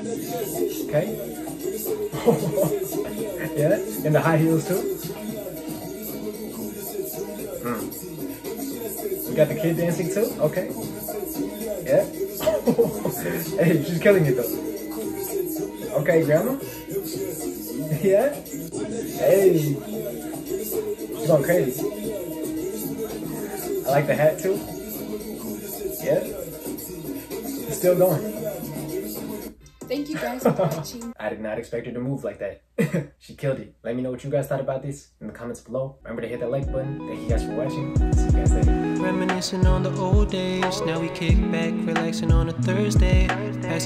Okay. Yeah, and the high heels too. We got the kid dancing too. Okay. Yeah. Hey, she's killing it though. Okay, grandma. Yeah. Hey, she's going crazy. I like the hat too. Yeah. It's still going. Thank you guys for watching. I did not expect her to move like that. She killed it. Let me know what you guys thought about this in the comments below. Remember to hit that like button. Thank you guys for watching. See you guys later. Reminiscing on the old days. Now we kick back, relaxing on a Thursday.